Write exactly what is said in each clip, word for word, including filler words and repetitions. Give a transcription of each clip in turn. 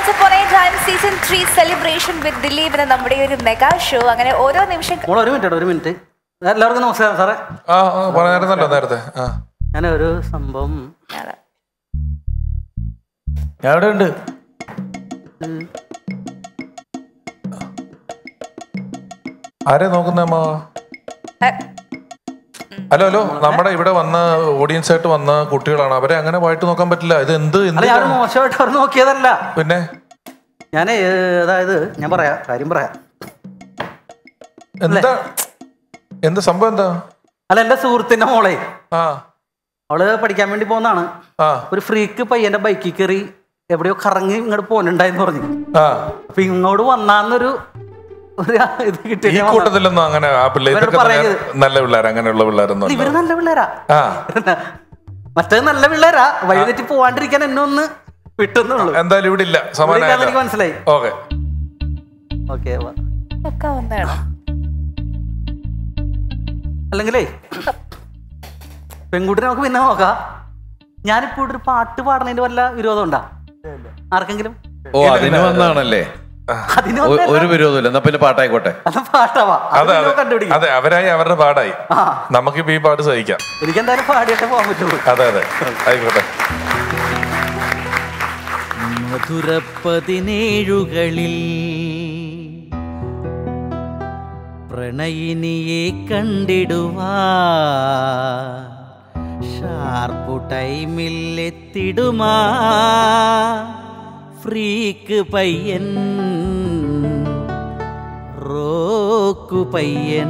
Once Upon a Time Season three Celebration with Dileep എന്ന നമ്മുടെ ഒരു മെഗാ ഷോ. അങ്ങനെ ഓരോ നിമിഷം ഒരു മിനിറ്റ് ഒരു മിനിറ്റ് എല്ലാവർക്കും നമസ്കാരം സാറേ. ആ പറഞ്ഞായിരുന്നല്ലോ നേരത്തെ. ഞാൻ ഒരു സംഭവം ഞാൻ ഇവിടെ ഉണ്ട്. ആരെ നോക്കുന്നമ്മ? ഹലോ ഹലോ നമ്മുടെ ഇവിടെ വന്ന ഓഡിയൻസ് ആയിട്ട് വന്ന കുട്ടികളാണ്. അവരെ അങ്ങനെ വായിട്ട് നോക്കാൻ പറ്റില്ല. ഇത് എന്ത് മോശമായിട്ട് അവർ നോക്കിയതല്ല. പിന്നെ ഞാൻ അതായത് ഞാൻ പറയാം കാര്യം പറയാം. എന്താ എന്താ സംഭവം എന്താ? അല്ല എന്റെ സുഹൃത്തിന്റെ മോളെ ആ അവള് പഠിക്കാൻ വേണ്ടി പോന്നാണ്. ഒരു ഫ്രീക്ക് പയ്യന്റെ ബൈക്കിൽ കയറി എവിടെയോ കറങ്ങി ഇങ്ങോട്ട് പോനുണ്ടായെന്ന് പറഞ്ഞു. അപ്പൊ ഇങ്ങോട്ട് വന്നാന്നൊരു ഇത് കിട്ടിയ കൂട്ടത്തിലൊന്നും അങ്ങനെ ആ പിള്ളേർക്ക് നല്ല പിള്ളേർ അങ്ങനെയുള്ള പിള്ളേരൊന്നും ഇവര് നല്ല പിള്ളേരാ. മറ്റേ നല്ല പിള്ളേരാ. വഴിതെറ്റി പോവാണ്ടിരിക്കാൻ എന്നെ ഒന്ന് വിട്ടുന്നുള്ളൂ. എന്തായാലും ഇവിടെ ഇല്ല. എനിക്ക് മനസ്സിലായി. ഓക്കെ ഓക്കെ അല്ലെങ്കിലേ പെൺകുട്ടിനെ നമുക്ക് പിന്നെ നോക്കാം. ഞാനിപ്പോ ഇവിടെ ഒരു പാട്ട് പാടുന്നതിന്റെ വല്ല വിരോധം ഉണ്ടാ ആർക്കെങ്കിലും? ഓ അതിന് വന്നാണല്ലേ? ഒരു വിരോധമില്ല. എന്നാ പിന്നെ പാട്ടായിക്കോട്ടെ. അതെ അവരായി അവരുടെ പാടായി. നമുക്കിപ്പോ ഈ പാട്ട് സഹിക്കാം. എനിക്ക് എന്തായാലും പാടിയിട്ടേ പോകാൻ പറ്റുള്ളൂ. അതെ അതെ ആയിക്കോട്ടെ. മധുര പതിനേഴുകളിൽ പ്രണയിനിയെ കണ്ടിടുവാ ഷാർപ്പു ടൈമിൽ എത്തിടുമാ ഫ്രീക്ക് പയ്യൻ റോക്കു പയ്യൻ.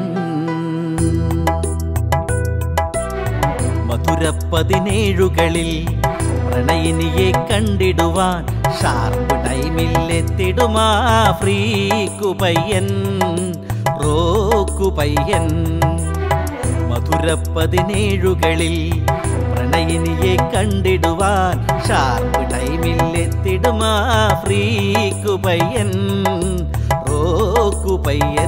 മധുര പതിനേഴുകളിൽ പ്രണയിനിയെ കണ്ടിടുവാൻ ഷാർപ്പ് ടൈമിൽ എത്തിടുമാ ഫ്രീക്കു പയ്യൻ റോക്കു പയ്യൻ. മധുര പതിനേഴുകളിൽ പ്രണയിനിയെ കണ്ടിടുവാൻ ഷാർപ്പ് ടൈമിൽ എത്തിടുമാ ഫ്രീക്കു പയ്യൻ റോക്കു പയ്യൻ.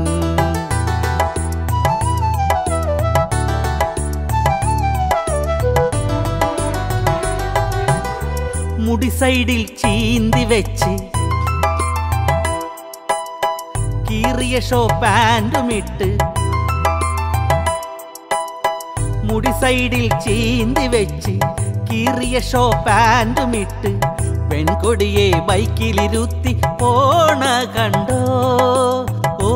മുടി സൈഡിൽ ചീന്തി വെച്ച് കീറിയ ഷോ പാൻറ്റുമിട്ട് മുടി സൈഡിൽ ചീന്തി വെച്ച് കീറിയ ഷോ പാൻറ്റുമിട്ട് പെൺകൊടിയെ ബൈക്കിലിരുത്തി പോണ കണ്ടോ. ഓ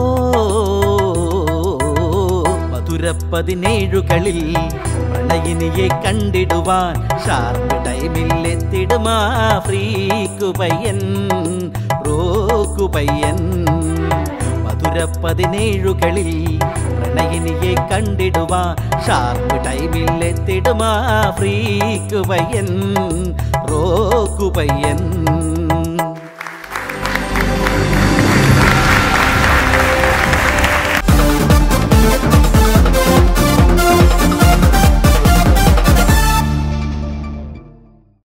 മധുര പതിനേഴുകളിൽ പ്രണയിനിയെ കണ്ടിടുവാൻ ഷാർപ്പ് ടൈമിൽ എത്തിടുമാ ഫ്രീക്കു പയ്യൻ റോക്കു പയ്യൻ. മധുര പതിനേഴുകളിൽ പ്രണയിനിയെ കണ്ടിടുവാൻ ഷാർപ്പ് ടൈമിൽ എത്തിടുമാ ഫ്രീക്കു പയ്യൻ റോക്കു പയ്യൻ.